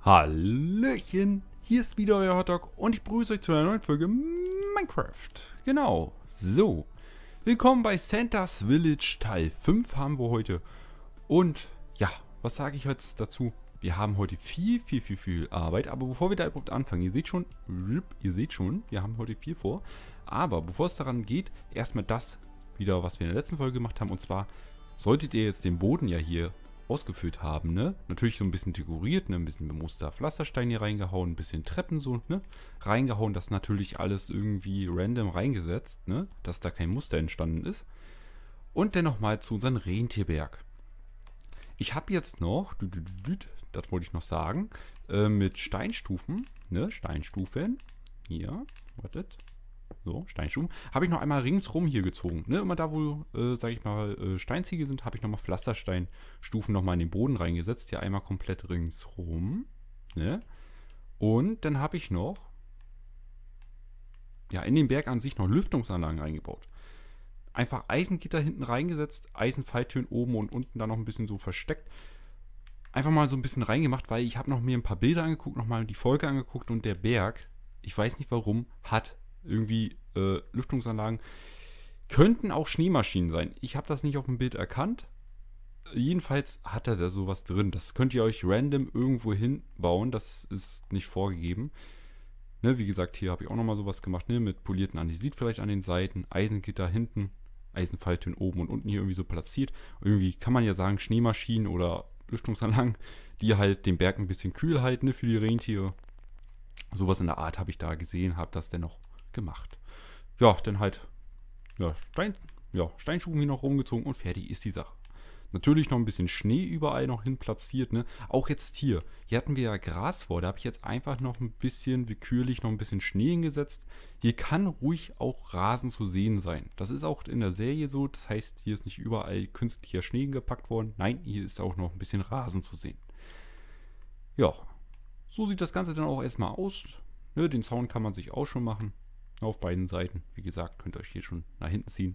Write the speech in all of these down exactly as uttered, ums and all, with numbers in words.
Hallöchen, hier ist wieder euer Hotdog und ich begrüße euch zu einer neuen Folge Minecraft. Genau, so. Willkommen bei Santa's Village Teil fünf haben wir heute. Und ja, was sage ich jetzt dazu? Wir haben heute viel, viel, viel, viel Arbeit. Aber bevor wir da überhaupt anfangen, ihr seht schon, ihr seht schon, wir haben heute viel vor. Aber bevor es daran geht, erstmal das wieder, was wir in der letzten Folge gemacht haben. Und zwar solltet ihr jetzt den Boden ja hier ausgefüllt haben, ne? Natürlich so ein bisschen dekoriert, ne? Ein bisschen Muster Pflasterstein hier reingehauen, ein bisschen Treppen so, ne? Reingehauen, das natürlich alles irgendwie random reingesetzt, ne? Dass da kein Muster entstanden ist. Und dann nochmal zu unserem Rentierberg. Ich habe jetzt noch, das wollte ich noch sagen, äh, mit Steinstufen, ne? Steinstufen, hier, wartet. So, Steinstufen. Habe ich noch einmal ringsrum hier gezogen. Ne? Immer da, wo, äh, sage ich mal, äh, Steinziegel sind, habe ich nochmal Pflastersteinstufen nochmal in den Boden reingesetzt. Hier einmal komplett ringsrum. Ne? Und dann habe ich noch, ja, in den Berg an sich noch Lüftungsanlagen reingebaut. Einfach Eisengitter hinten reingesetzt, Eisenfalltüren oben und unten dann noch ein bisschen so versteckt. Einfach mal so ein bisschen reingemacht, weil ich habe noch mir ein paar Bilder angeguckt, nochmal die Folge angeguckt und der Berg, ich weiß nicht warum, hat irgendwie äh, Lüftungsanlagen. Könnten auch Schneemaschinen sein. Ich habe das nicht auf dem Bild erkannt. Jedenfalls hat er da sowas drin. Das könnt ihr euch random irgendwo hinbauen. Das ist nicht vorgegeben. Ne, wie gesagt, hier habe ich auch nochmal sowas gemacht. Ne, mit polierten Andesit vielleicht an den Seiten. Eisengitter hinten. Eisenfalltüren oben und unten hier irgendwie so platziert. Irgendwie kann man ja sagen Schneemaschinen oder Lüftungsanlagen, die halt den Berg ein bisschen kühl halten, ne, für die Rentiere. Sowas in der Art habe ich da gesehen. Habe das dennoch gemacht. Ja, dann halt ja, Stein, ja, Steinschuhen hier noch rumgezogen und fertig ist die Sache. Natürlich noch ein bisschen Schnee überall noch hin platziert, ne? Auch jetzt hier. Hier hatten wir ja Gras vor, da habe ich jetzt einfach noch ein bisschen willkürlich noch ein bisschen Schnee hingesetzt. Hier kann ruhig auch Rasen zu sehen sein. Das ist auch in der Serie so, das heißt, hier ist nicht überall künstlicher Schnee gepackt worden. Nein, hier ist auch noch ein bisschen Rasen zu sehen. Ja, so sieht das Ganze dann auch erstmal aus. Ne, den Zaun kann man sich auch schon machen. Auf beiden Seiten. Wie gesagt, könnt ihr euch hier schon nach hinten ziehen.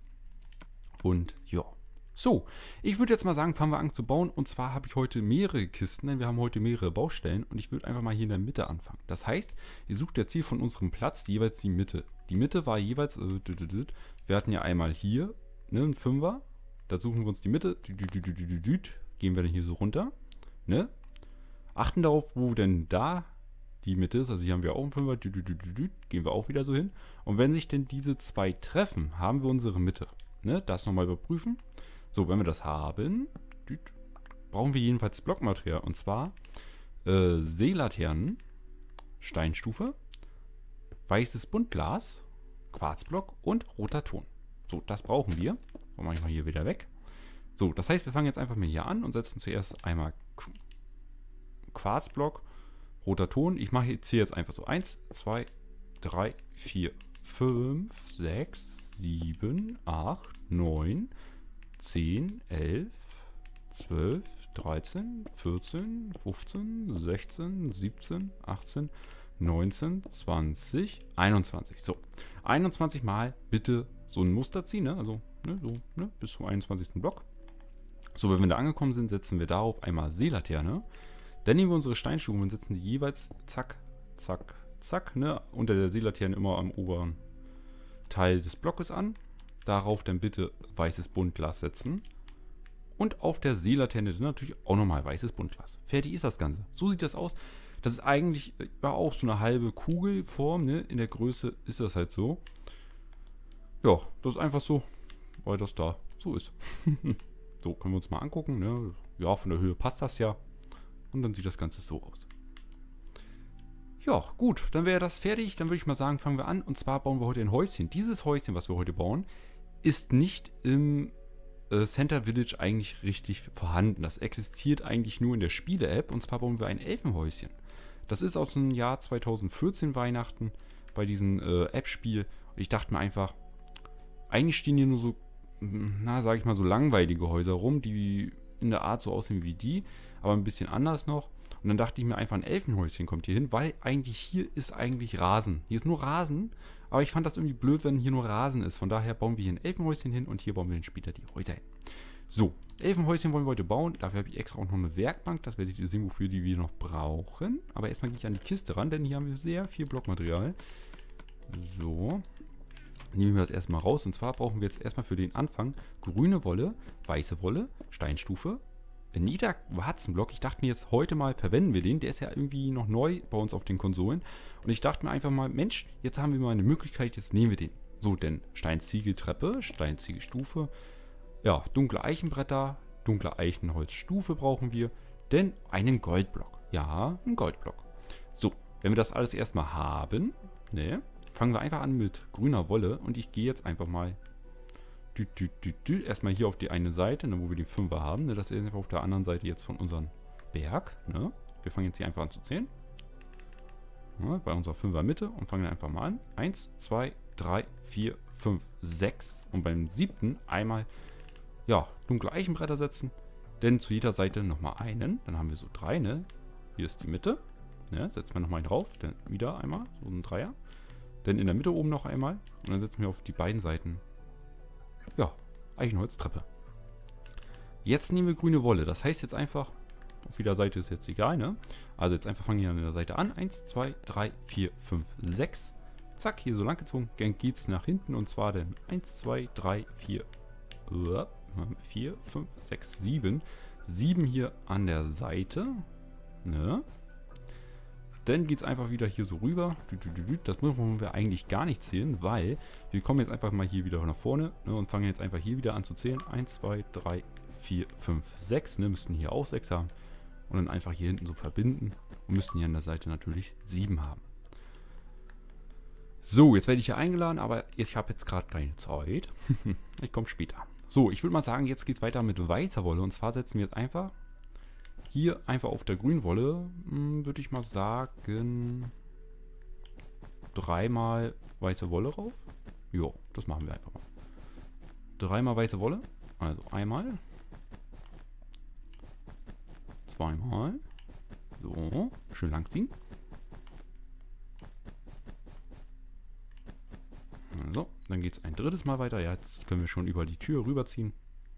Und ja. So, ich würde jetzt mal sagen, fangen wir an zu bauen. Und zwar habe ich heute mehrere Kisten, denn wir haben heute mehrere Baustellen. Und ich würde einfach mal hier in der Mitte anfangen. Das heißt, ihr sucht jetzt hier von unserem Platz jeweils die Mitte. Die Mitte war jeweils, äh, wir hatten ja einmal hier, ne, ein Fünfer. Da suchen wir uns die Mitte. Gehen wir dann hier so runter. Ne? Achten darauf, wo denn da die Mitte ist, also hier haben wir auch einen Fünfer, gehen wir auch wieder so hin. Und wenn sich denn diese zwei treffen, haben wir unsere Mitte. Ne? Das nochmal überprüfen. So, wenn wir das haben, brauchen wir jedenfalls Blockmaterial. Und zwar äh, Seelaternen, Steinstufe, weißes Buntglas, Quarzblock und roter Ton. So, das brauchen wir. Und manchmal hier wieder weg. So, das heißt, wir fangen jetzt einfach mal hier an und setzen zuerst einmal Quarzblock, roter Ton. Ich mache jetzt hier jetzt einfach so eins, zwei, drei, vier, fünf, sechs, sieben, acht, neun, zehn, elf, zwölf, dreizehn, vierzehn, fünfzehn, sechzehn, siebzehn, achtzehn, neunzehn, zwanzig, einundzwanzig. So, einundzwanzig Mal bitte so ein Muster ziehen, ne? Also ne, so, ne, bis zum einundzwanzigsten Block. So, wenn wir da angekommen sind, setzen wir darauf einmal Seelaterne. Dann nehmen wir unsere Steinstufen und setzen die jeweils zack, zack, zack, ne, unter der Seelaterne immer am oberen Teil des Blockes an. Darauf dann bitte weißes Buntglas setzen. Und auf der Seelaterne dann natürlich auch nochmal weißes Buntglas. Fertig ist das Ganze. So sieht das aus. Das ist eigentlich ja auch so eine halbe Kugelform, ne? In der Größe ist das halt so. Ja, das ist einfach so, weil das da so ist. So, können wir uns mal angucken, ne? Ja, von der Höhe passt das ja. Und dann sieht das Ganze so aus. Ja, gut, dann wäre das fertig. Dann würde ich mal sagen, fangen wir an. Und zwar bauen wir heute ein Häuschen. Dieses Häuschen, was wir heute bauen, ist nicht im äh, Center Village eigentlich richtig vorhanden. Das existiert eigentlich nur in der Spiele-App. Und zwar bauen wir ein Elfenhäuschen. Das ist aus dem Jahr zweitausendvierzehn Weihnachten bei diesem äh, App-Spiel. Und ich dachte mir einfach, eigentlich stehen hier nur so, na, sag ich mal, so langweilige Häuser rum, die in der Art so aussehen wie die, aber ein bisschen anders noch. Und dann dachte ich mir einfach, ein Elfenhäuschen kommt hier hin, weil eigentlich hier ist eigentlich Rasen. Hier ist nur Rasen, aber ich fand das irgendwie blöd, wenn hier nur Rasen ist. Von daher bauen wir hier ein Elfenhäuschen hin und hier bauen wir dann später die Häuser hin. So, Elfenhäuschen wollen wir heute bauen. Dafür habe ich extra auch noch eine Werkbank. Das werdet ihr sehen, wofür die wir noch brauchen. Aber erstmal gehe ich an die Kiste ran, denn hier haben wir sehr viel Blockmaterial. So. Nehmen wir das erstmal raus. Und zwar brauchen wir jetzt erstmal für den Anfang grüne Wolle, weiße Wolle, Steinstufe, Niederwarzenblock. Ich dachte mir jetzt, heute mal verwenden wir den. Der ist ja irgendwie noch neu bei uns auf den Konsolen. Und ich dachte mir einfach mal, Mensch, jetzt haben wir mal eine Möglichkeit, jetzt nehmen wir den. So, denn Steinziegeltreppe, Steinziegelstufe, ja, dunkle Eichenbretter, dunkle Eichenholzstufe brauchen wir, denn einen Goldblock. Ja, einen Goldblock. So, wenn wir das alles erstmal haben, ne, fangen wir einfach an mit grüner Wolle und ich gehe jetzt einfach mal dü, dü, dü, dü, erstmal hier auf die eine Seite, ne, wo wir den Fünfer haben. Ne, das ist einfach auf der anderen Seite jetzt von unserem Berg. Ne. Wir fangen jetzt hier einfach an zu zählen. Ja, bei unserer Fünfer Mitte und fangen einfach mal an. Eins, zwei, drei, vier, fünf, sechs. Und beim siebten einmal, ja, dunkle Eichenbretter setzen. Denn zu jeder Seite nochmal einen. Dann haben wir so drei, ne. Hier ist die Mitte. Ne, setzen wir nochmal einen drauf. Dann wieder einmal, so ein Dreier. Dann in der Mitte oben noch einmal. Und dann setzen wir auf die beiden Seiten, ja, Eichenholztreppe. Jetzt nehmen wir grüne Wolle. Das heißt jetzt einfach, auf jeder Seite ist jetzt egal, ne? Also jetzt einfach fangen wir an der Seite an. eins, zwei, drei, vier, fünf, sechs. Zack, hier so lang gezogen. Dann geht es nach hinten. Und zwar dann eins, zwei, drei, vier, vier, fünf, sechs, sieben. sieben hier an der Seite. Ne? Dann geht es einfach wieder hier so rüber. Das müssen wir eigentlich gar nicht zählen, weil wir kommen jetzt einfach mal hier wieder nach vorne, ne, und fangen jetzt einfach hier wieder an zu zählen. eins, zwei, drei, vier, fünf, sechs. Ne, müssten hier auch sechs haben. Und dann einfach hier hinten so verbinden. Und müssten hier an der Seite natürlich sieben haben. So, jetzt werde ich hier eingeladen, aber ich habe jetzt gerade keine Zeit. Ich komme später. So, ich würde mal sagen, jetzt geht es weiter mit weißer Wolle. Und zwar setzen wir jetzt einfach hier einfach auf der grünen Wolle, würde ich mal sagen, dreimal weiße Wolle rauf. Jo, das machen wir einfach mal. Dreimal weiße Wolle. Also einmal. Zweimal. So, schön lang ziehen. So, dann geht es ein drittes Mal weiter. Ja, jetzt können wir schon über die Tür rüberziehen.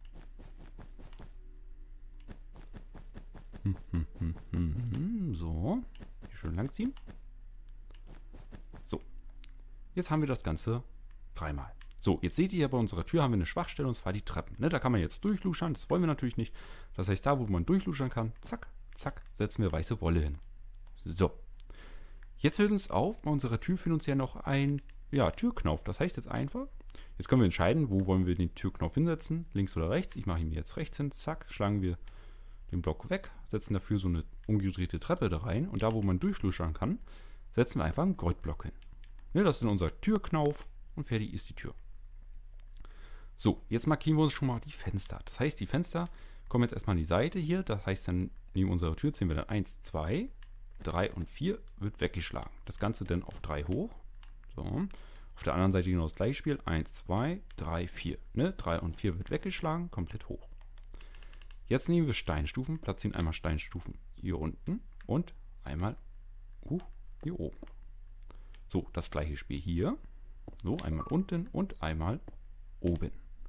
Hm, hm, hm, hm, hm. So, hier schön lang ziehen. So, jetzt haben wir das Ganze dreimal. So, jetzt seht ihr ja, bei unserer Tür haben wir eine Schwachstelle, und zwar die Treppen. Ne, da kann man jetzt durchluschern, das wollen wir natürlich nicht. Das heißt, da wo man durchluschern kann, zack, zack, setzen wir weiße Wolle hin. So, jetzt hört uns auf, bei unserer Tür fehlt uns ja noch ein, ja, Türknauf. Das heißt jetzt einfach, jetzt können wir entscheiden, wo wollen wir den Türknauf hinsetzen, links oder rechts. Ich mache ihn mir jetzt rechts hin, zack, schlagen wir den Block weg, setzen dafür so eine umgedrehte Treppe da rein, und da wo man durchluschern kann, setzen wir einfach einen Goldblock hin. Ne, das ist dann unser Türknauf und fertig ist die Tür. So, jetzt markieren wir uns schon mal die Fenster. Das heißt, die Fenster kommen jetzt erstmal an die Seite hier. Das heißt, dann neben unserer Tür zählen wir dann eins, zwei, drei und vier, wird weggeschlagen. Das Ganze dann auf drei hoch. So. Auf der anderen Seite genau das gleiche Spiel. eins, zwei, drei, vier. Ne? drei und vier wird weggeschlagen, komplett hoch. Jetzt nehmen wir Steinstufen, platzieren einmal Steinstufen hier unten und einmal uh, hier oben. So, das gleiche Spiel hier. So, einmal unten und einmal oben.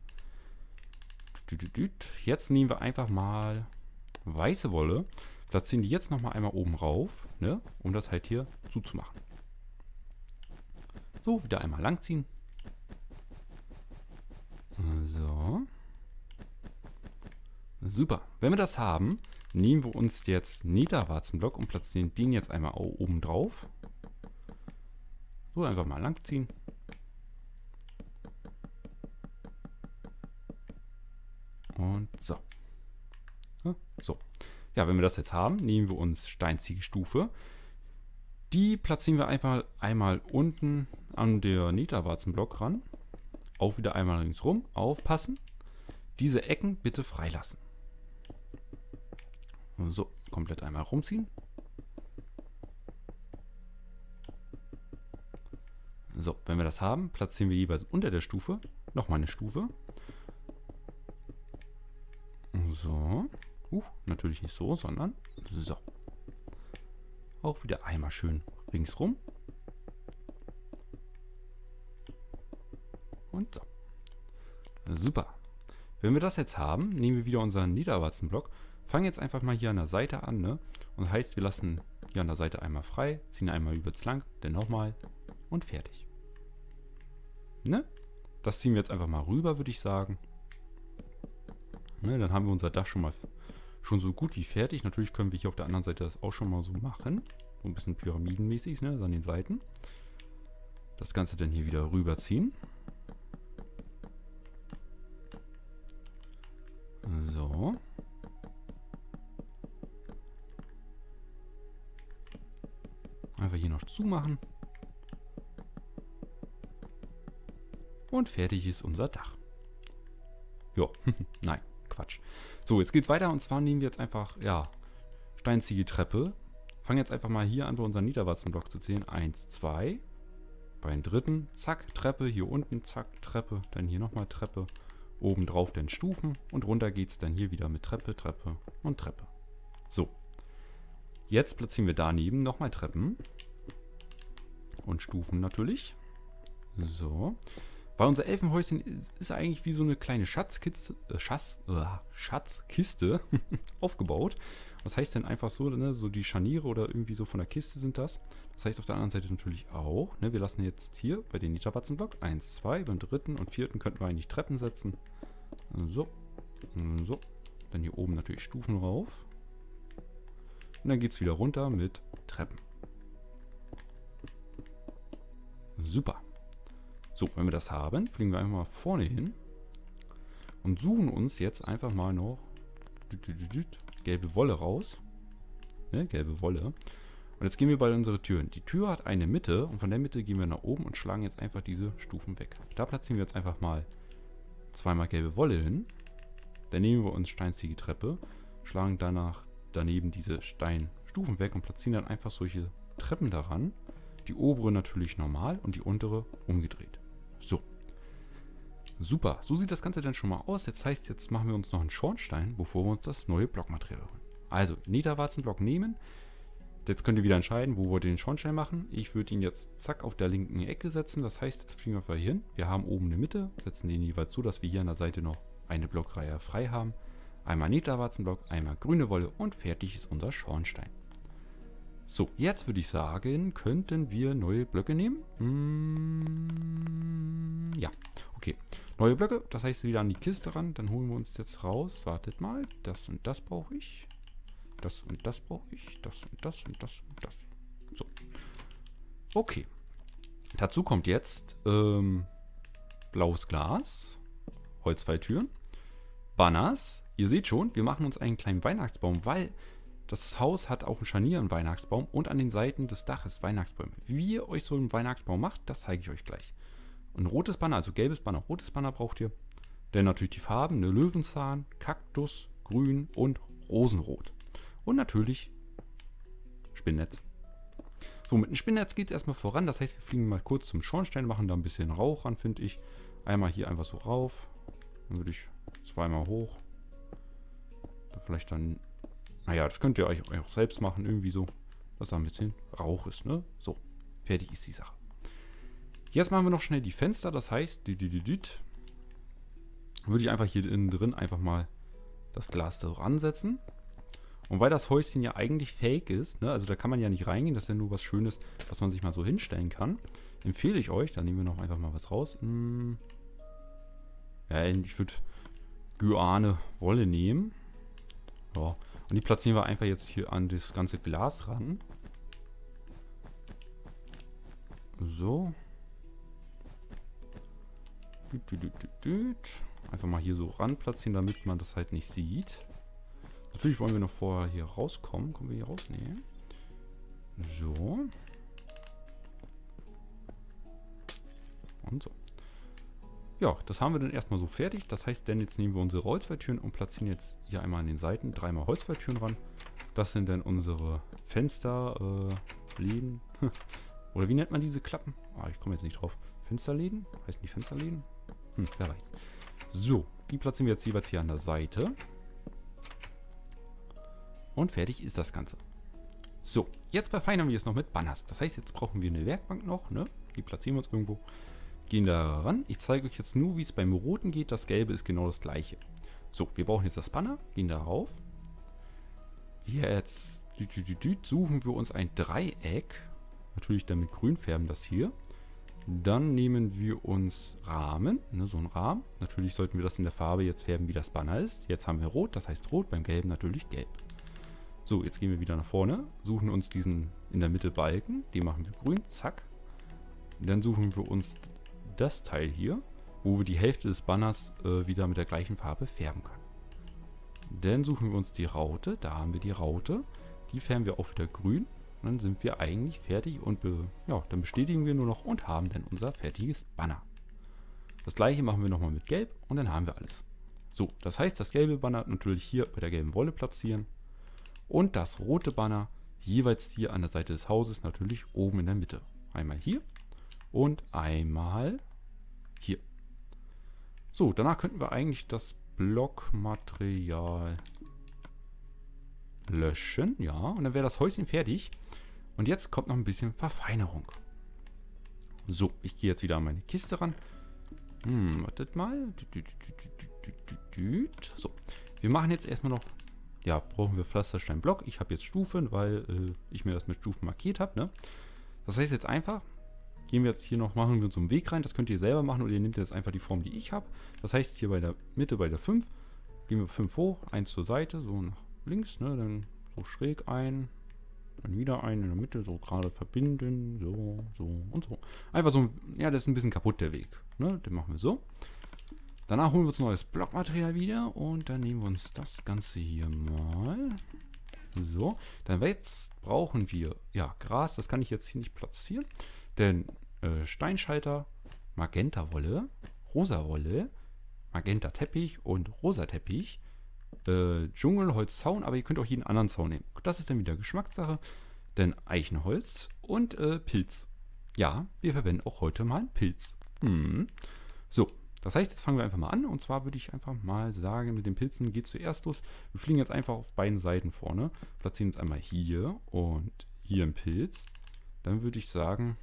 Jetzt nehmen wir einfach mal weiße Wolle, platzieren die jetzt nochmal einmal oben rauf, ne, um das halt hier zuzumachen. So, wieder einmal langziehen. So. Super. Wenn wir das haben, nehmen wir uns jetzt Niederwarzenblock und platzieren den jetzt einmal oben drauf. So, einfach mal langziehen. Und so. So. Ja, wenn wir das jetzt haben, nehmen wir uns Steinziegelstufe. Die platzieren wir einfach einmal unten an der Niederwarzenblock ran. Auch wieder einmal ringsrum. Aufpassen. Diese Ecken bitte freilassen. So, komplett einmal rumziehen. So, wenn wir das haben, platzieren wir jeweils unter der Stufe nochmal eine Stufe. So. Uh, natürlich nicht so, sondern so. Auch wieder einmal schön ringsrum. Und so. Super. Wenn wir das jetzt haben, nehmen wir wieder unseren Niederwatzenblock, fangen jetzt einfach mal hier an der Seite an, ne? Und das heißt, wir lassen hier an der Seite einmal frei, ziehen einmal übelst lang, dann nochmal und fertig. Ne? Das ziehen wir jetzt einfach mal rüber, würde ich sagen. Ne, dann haben wir unser Dach schon mal schon so gut wie fertig. Natürlich können wir hier auf der anderen Seite das auch schon mal so machen. So ein bisschen pyramidenmäßig, ne, an den Seiten. Das Ganze dann hier wieder rüberziehen. So. Einfach hier noch zumachen. Und fertig ist unser Dach. Jo, nein, Quatsch. So, jetzt geht's weiter und zwar nehmen wir jetzt einfach, ja, Steinziegeltreppe. Fangen jetzt einfach mal hier an, bei unseren Niederwatzenblock zu zählen. Eins, zwei. Bei den dritten, zack, Treppe. Hier unten, zack, Treppe. Dann hier nochmal Treppe. Oben drauf dann Stufen. Und runter geht's dann hier wieder mit Treppe, Treppe und Treppe. So. Jetzt platzieren wir daneben nochmal Treppen. Und Stufen natürlich. So. Weil unser Elfenhäuschen ist, ist eigentlich wie so eine kleine Schatzkiste, äh, Schatz, äh, Schatzkiste aufgebaut. Was heißt denn einfach so, ne, so die Scharniere oder irgendwie so von der Kiste sind das. Das heißt auf der anderen Seite natürlich auch. Ne, wir lassen jetzt hier bei den Niederwatzenblock eins, zwei, beim dritten und vierten könnten wir eigentlich Treppen setzen. So, so. Dann hier oben natürlich Stufen rauf. Und dann geht es wieder runter mit Treppen. Super. So, wenn wir das haben, fliegen wir einfach mal vorne hin und suchen uns jetzt einfach mal noch gelbe Wolle raus. Ne, gelbe Wolle. Und jetzt gehen wir bei unseren Türen. Die Tür hat eine Mitte und von der Mitte gehen wir nach oben und schlagen jetzt einfach diese Stufen weg. Da platzieren wir jetzt einfach mal zweimal gelbe Wolle hin. Dann nehmen wir uns Steinziegeltreppe, schlagen danach daneben diese Steinstufen weg und platzieren dann einfach solche Treppen daran. Die obere natürlich normal und die untere umgedreht. So. Super. So sieht das Ganze dann schon mal aus. Jetzt heißt, jetzt machen wir uns noch einen Schornstein, bevor wir uns das neue Blockmaterial holen. Also, Niederwatzenblock nehmen. Jetzt könnt ihr wieder entscheiden, wo wollt ihr den Schornstein machen. Ich würde ihn jetzt zack auf der linken Ecke setzen. Das heißt, jetzt fliegen wir einfach hier hin. Wir haben oben eine Mitte, setzen den jeweils so, dass wir hier an der Seite noch eine Blockreihe frei haben. Einmal Niederwatzenblock, einmal grüne Wolle und fertig ist unser Schornstein. So, jetzt würde ich sagen, könnten wir neue Blöcke nehmen. Mm, ja, okay. Neue Blöcke, das heißt wieder an die Kiste ran. Dann holen wir uns jetzt raus. Wartet mal, das und das brauche ich. Das und das brauche ich. Das und das und das und das. So. Okay. Dazu kommt jetzt ähm, blaues Glas, Holzfalltüren, Banners. Ihr seht schon, wir machen uns einen kleinen Weihnachtsbaum, weil das Haus hat auf dem Scharnier einen Weihnachtsbaum und an den Seiten des Daches Weihnachtsbäume. Wie ihr euch so einen Weihnachtsbaum macht, das zeige ich euch gleich. Ein rotes Banner, also gelbes Banner, rotes Banner braucht ihr. Dann natürlich die Farben, eine Löwenzahn, Kaktus, Grün und Rosenrot. Und natürlich Spinnnetz. So, mit dem Spinnnetz geht es erstmal voran. Das heißt, wir fliegen mal kurz zum Schornstein, machen da ein bisschen Rauch ran, finde ich. Einmal hier einfach so rauf. Dann würde ich zweimal hoch. Da vielleicht dann... Naja, das könnt ihr euch auch selbst machen, irgendwie so, dass da ein bisschen Rauch ist, ne? So, fertig ist die Sache. Jetzt machen wir noch schnell die Fenster, das heißt, die, die, die, die, würde ich einfach hier innen drin einfach mal das Glas da ransetzen. Und weil das Häuschen ja eigentlich fake ist, ne? Also da kann man ja nicht reingehen, das ist ja nur was Schönes, was man sich mal so hinstellen kann, empfehle ich euch, da nehmen wir noch einfach mal was raus. Hm. Ja, ich würde Gyane Wolle nehmen. Ja. Und die platzieren wir einfach jetzt hier an das ganze Glas ran. So. Einfach mal hier so ran platzieren, damit man das halt nicht sieht. Natürlich wollen wir noch vorher hier rauskommen. Kommen wir hier raus? Nee. So. Und so. Ja, das haben wir dann erstmal so fertig. Das heißt, denn jetzt nehmen wir unsere Holzfalltüren und platzieren jetzt hier einmal an den Seiten dreimal Holzfalltüren ran. Das sind dann unsere Fensterläden. Äh, Oder wie nennt man diese Klappen? Ah, ich komme jetzt nicht drauf. Fensterläden? Heißen die Fensterläden? Hm, wer weiß. So, die platzieren wir jetzt jeweils hier an der Seite. Und fertig ist das Ganze. So, jetzt verfeinern wir es noch mit Banners. Das heißt, jetzt brauchen wir eine Werkbank noch, ne? Die platzieren wir uns irgendwo. gehen da ran. Ich zeige euch jetzt nur, wie es beim Roten geht. Das Gelbe ist genau das gleiche. So, wir brauchen jetzt das Banner, gehen da rauf. Jetzt suchen wir uns ein Dreieck. Natürlich dann mit grün färben das hier. Dann nehmen wir uns Rahmen, ne, so ein Rahmen. Natürlich sollten wir das in der Farbe jetzt färben, wie das Banner ist. Jetzt haben wir Rot, das heißt Rot, beim Gelben natürlich Gelb. So, jetzt gehen wir wieder nach vorne, suchen uns diesen in der Mitte Balken, den machen wir grün, zack. Dann suchen wir uns das Teil hier, wo wir die Hälfte des Banners äh, wieder mit der gleichen Farbe färben können. Dann suchen wir uns die Raute, da haben wir die Raute, die färben wir auch wieder grün. Und dann sind wir eigentlich fertig und be, ja, dann bestätigen wir nur noch und haben dann unser fertiges Banner. Das gleiche machen wir nochmal mit Gelb und dann haben wir alles. So, das heißt, das gelbe Banner natürlich hier bei der gelben Wolle platzieren und das rote Banner jeweils hier an der Seite des Hauses natürlich oben in der Mitte. Einmal hier und einmal hier. So, danach könnten wir eigentlich das Blockmaterial löschen, ja, und dann wäre das Häuschen fertig. Und jetzt kommt noch ein bisschen Verfeinerung. So, ich gehe jetzt wieder an meine Kiste ran. Hm, wartet mal. So, wir machen jetzt erstmal noch, ja, brauchen wir Pflastersteinblock. Ich habe jetzt Stufen, weil äh, ich mir das mit Stufen markiert habe, ne? Das heißt jetzt einfach, gehen wir jetzt hier noch, machen wir uns so einen Weg rein. Das könnt ihr selber machen oder ihr nehmt jetzt einfach die Form, die ich habe. Das heißt hier bei der Mitte, bei der fünf, gehen wir fünf hoch, eins zur Seite, so nach links, ne? Dann so schräg ein, dann wieder ein in der Mitte, so gerade verbinden, so, so und so. Einfach so, ja, das ist ein bisschen kaputt der Weg, ne? Den machen wir so. Danach holen wir uns neues Blockmaterial wieder und dann nehmen wir uns das Ganze hier mal. So, dann jetzt brauchen wir, ja, Gras, das kann ich jetzt hier nicht platzieren, denn äh, Steinschalter, Magenta-Wolle, Rosa-Wolle, Magenta-Teppich und Rosa-Teppich, äh, Dschungelholz-Zaun, aber ihr könnt auch jeden anderen Zaun nehmen. Das ist dann wieder Geschmackssache, denn Eichenholz und äh, Pilz. Ja, wir verwenden auch heute mal einen Pilz. Hm. So. Das heißt, jetzt fangen wir einfach mal an. Und zwar würde ich einfach mal sagen, mit den Pilzen geht zuerst los. Wir fliegen jetzt einfach auf beiden Seiten vorne. Platzieren uns einmal hier und hier einen Pilz. Dann würde ich sagen,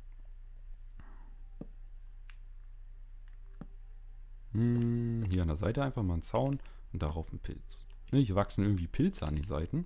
hm, hier an der Seite einfach mal einen Zaun und darauf einen Pilz. Ne, hier wachsen irgendwie Pilze an den Seiten.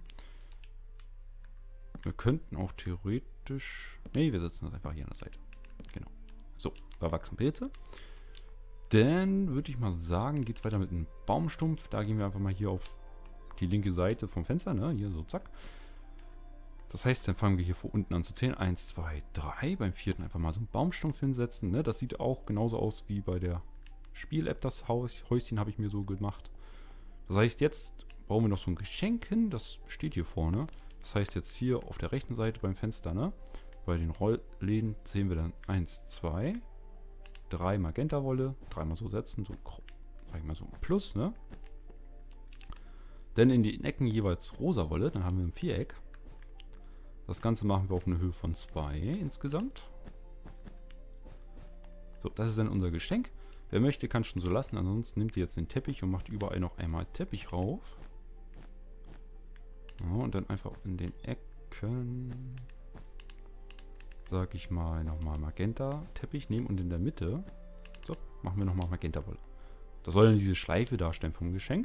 Wir könnten auch theoretisch... Ne, wir setzen das einfach hier an der Seite. Genau. So, da wachsen Pilze. Dann würde ich mal sagen, geht es weiter mit einem Baumstumpf. Da gehen wir einfach mal hier auf die linke Seite vom Fenster, ne? Hier so, zack. Das heißt, dann fangen wir hier von unten an zu zählen. Eins, zwei, drei. Beim vierten einfach mal so einen Baumstumpf hinsetzen, ne? Das sieht auch genauso aus wie bei der Spiel-App. Das Haus, Häuschen habe ich mir so gemacht. Das heißt, jetzt brauchen wir noch so ein Geschenk hin. Das steht hier vorne. Das heißt, jetzt hier auf der rechten Seite beim Fenster, ne? Bei den Rollläden sehen wir dann eins, zwei, drei Magenta-Wolle, dreimal so setzen, so, sag ich mal so ein Plus, ne? Dann in den Ecken jeweils rosa Wolle, dann haben wir ein Viereck. Das Ganze machen wir auf eine Höhe von zwei insgesamt. So, das ist dann unser Geschenk. Wer möchte, kann schon so lassen, ansonsten nimmt ihr jetzt den Teppich und macht überall noch einmal Teppich rauf. Ja, und dann einfach in den Ecken, sag ich mal, nochmal Magenta-Teppich nehmen und in der Mitte, so, machen wir nochmal Magenta-Wolle. Das soll dann diese Schleife darstellen vom Geschenk.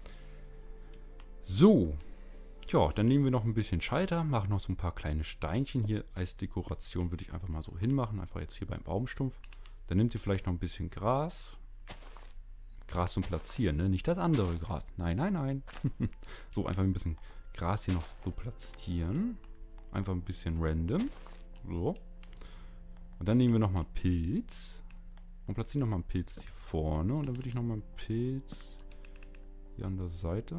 So, tja, dann nehmen wir noch ein bisschen Schalter, machen noch so ein paar kleine Steinchen hier als Dekoration, würde ich einfach mal so hinmachen, einfach jetzt hier beim Baumstumpf. Dann nehmt ihr vielleicht noch ein bisschen Gras. Gras zum Platzieren, ne? Nicht das andere Gras. Nein, nein, nein. So, einfach ein bisschen Gras hier noch so platzieren. Einfach ein bisschen random. So. Und dann nehmen wir nochmal Pilz. Und platzieren nochmal einen Pilz hier vorne. Und dann würde ich nochmal einen Pilz hier an der Seite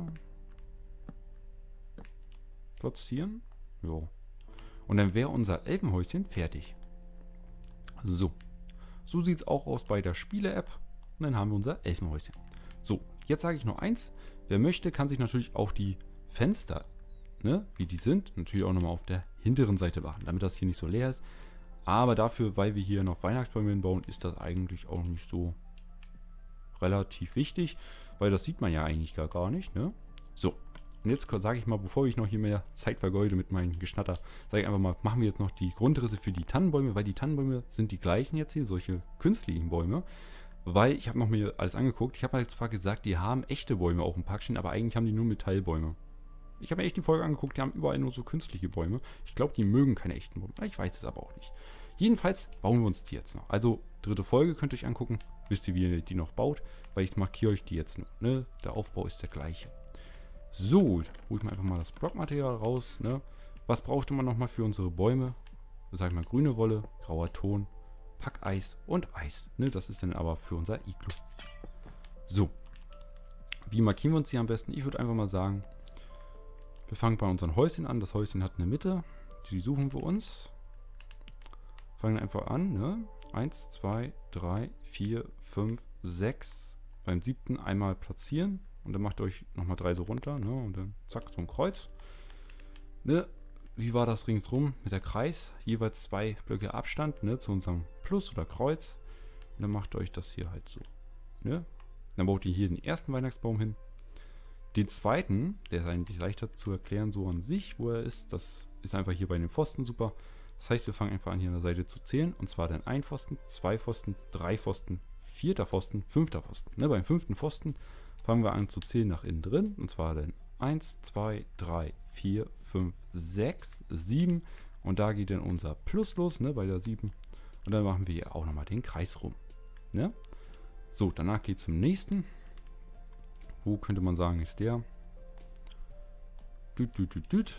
platzieren. Ja. Und dann wäre unser Elfenhäuschen fertig. So. So sieht es auch aus bei der Spiele-App. Und dann haben wir unser Elfenhäuschen. So, jetzt sage ich noch eins. Wer möchte, kann sich natürlich auch die Fenster, ne, wie die sind, natürlich auch nochmal auf der hinteren Seite machen, damit das hier nicht so leer ist. Aber dafür, weil wir hier noch Weihnachtsbäume bauen, ist das eigentlich auch nicht so relativ wichtig, weil das sieht man ja eigentlich gar, gar nicht, ne? So, Und jetzt sage ich mal, bevor ich noch hier mehr Zeit vergeude mit meinem Geschnatter, sage ich einfach mal, machen wir jetzt noch die Grundrisse für die Tannenbäume, weil die Tannenbäume sind die gleichen jetzt hier, solche künstlichen Bäume. Weil ich habe noch mir alles angeguckt, ich habe halt zwar gesagt, die haben echte Bäume auch im Park stehen, aber eigentlich haben die nur Metallbäume. Ich habe mir echt die Folge angeguckt, die haben überall nur so künstliche Bäume. Ich glaube, die mögen keine echten Bäume. Ich weiß es aber auch nicht. Jedenfalls bauen wir uns die jetzt noch. Also, dritte Folge könnt ihr euch angucken. Wisst ihr, wie ihr die noch baut? Weil ich markiere euch die jetzt nur. Ne? Der Aufbau ist der gleiche. So, hole ich mir einfach mal das Blockmaterial raus. Ne? Was brauchte man nochmal für unsere Bäume? Sag ich mal, grüne Wolle, grauer Ton, Packeis und Eis. Ne? Das ist dann aber für unser Iglu. So. Wie markieren wir uns die am besten? Ich würde einfach mal sagen, wir fangen bei unseren Häuschen an. Das Häuschen hat eine Mitte. Die suchen wir uns. Fangen einfach an. Ne? eins, zwei, drei, vier, fünf, sechs. Beim siebten einmal platzieren. Und dann macht ihr euch nochmal drei so runter. Ne? Und dann zack, so ein Kreuz. Ne? Wie war das ringsrum mit der Kreis? Jeweils zwei Blöcke Abstand, ne? Zu unserem Plus oder Kreuz. Und dann macht ihr euch das hier halt so. Ne? Dann baut ihr hier den ersten Weihnachtsbaum hin. Den zweiten, der ist eigentlich leichter zu erklären, so an sich, wo er ist, das ist einfach hier bei den Pfosten super. Das heißt, wir fangen einfach an, hier an der Seite zu zählen. Und zwar dann ein Pfosten, zwei Pfosten, drei Pfosten, vierter Pfosten, fünfter Pfosten. Ne, beim fünften Pfosten fangen wir an zu zählen nach innen drin. Und zwar dann eins, zwei, drei, vier, fünf, sechs, sieben. Und da geht dann unser Plus los, ne, bei der sieben. Und dann machen wir hier auch nochmal den Kreis rum. Ne? So, danach geht es zum nächsten. Wo könnte man sagen, ist der? Düt, düt, düt, düt.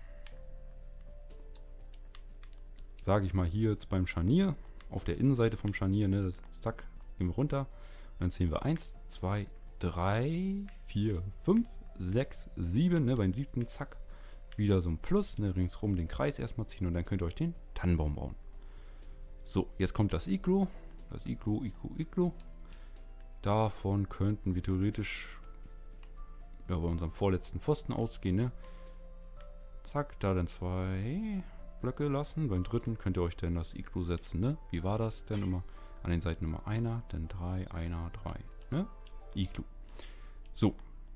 Sage ich mal hier jetzt beim Scharnier, auf der Innenseite vom Scharnier, ne, zack, gehen wir runter. Und dann ziehen wir eins, zwei, drei, vier, fünf, sechs, sieben, ne, beim siebten, zack, wieder so ein Plus, ne, ringsrum den Kreis erstmal ziehen und dann könnt ihr euch den Tannenbaum bauen. So, jetzt kommt das Iglu, das Iglu, Iglu, Iglu. Davon könnten wir theoretisch ja, bei unserem vorletzten Pfosten ausgehen, ne? Zack, da dann zwei Blöcke lassen. Beim dritten könnt ihr euch dann das Iglu setzen, ne? Wie war das denn immer? An den Seiten immer einer, dann drei, einer, drei, ne? Iglu. So.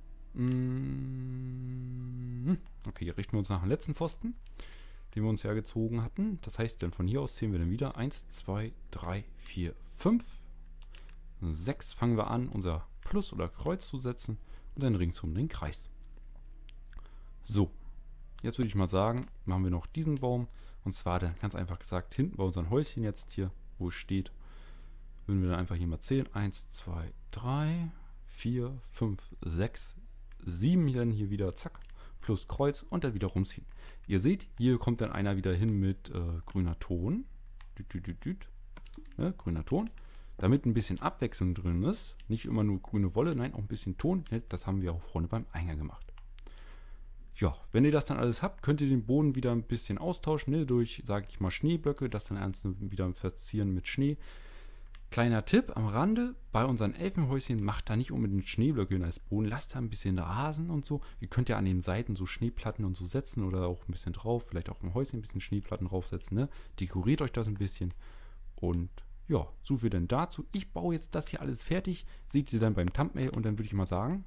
Okay, hier richten wir uns nach dem letzten Pfosten, den wir uns ja gezogen hatten. Das heißt, dann von hier aus zählen wir dann wieder eins, zwei, drei, vier, fünf. sechs fangen wir an, unser Plus oder Kreuz zu setzen und dann ringsum den Kreis. So, jetzt würde ich mal sagen, machen wir noch diesen Baum und zwar dann ganz einfach gesagt, hinten bei unseren Häuschen jetzt hier, wo es steht, würden wir dann einfach hier mal zählen. eins, zwei, drei, vier, fünf, sechs, sieben, dann hier wieder zack, plus Kreuz und dann wieder rumziehen. Ihr seht, hier kommt dann einer wieder hin mit äh, grüner Ton, düt, düt, düt, düt. Ne, grüner Ton. Damit ein bisschen Abwechslung drin ist, nicht immer nur grüne Wolle, nein, auch ein bisschen Ton. Das haben wir auch vorne beim Eingang gemacht. Ja, wenn ihr das dann alles habt, könnt ihr den Boden wieder ein bisschen austauschen, ne, durch, sage ich mal, Schneeblöcke, das dann ernst wieder verzieren mit Schnee. Kleiner Tipp am Rande, bei unseren Elfenhäuschen macht da nicht unbedingt Schneeblöcke hin als Boden, lasst da ein bisschen Rasen und so. Ihr könnt ja an den Seiten so Schneeplatten und so setzen oder auch ein bisschen drauf, vielleicht auch im Häuschen ein bisschen Schneeplatten draufsetzen, ne. Dekoriert euch das ein bisschen und ja, so viel denn dazu. Ich baue jetzt das hier alles fertig. Seht ihr dann beim Thumbnail und dann würde ich mal sagen,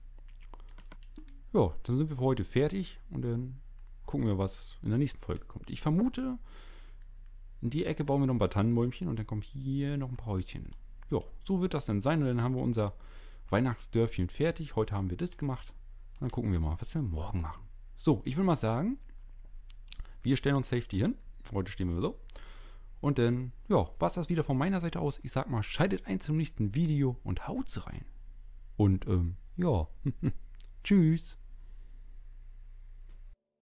ja, dann sind wir für heute fertig und dann gucken wir, was in der nächsten Folge kommt. Ich vermute, in die Ecke bauen wir noch ein paar Tannenbäumchen und dann kommen hier noch ein paar Häuschen. Ja, so wird das dann sein und dann haben wir unser Weihnachtsdörfchen fertig. Heute haben wir das gemacht. Und dann gucken wir mal, was wir morgen machen. So, ich würde mal sagen, wir stellen uns Safety hin. Heute stehen wir so. Und dann, ja, war es das wieder von meiner Seite aus. Ich sag mal, schaltet ein zum nächsten Video und haut's rein. Und, ähm, ja, tschüss.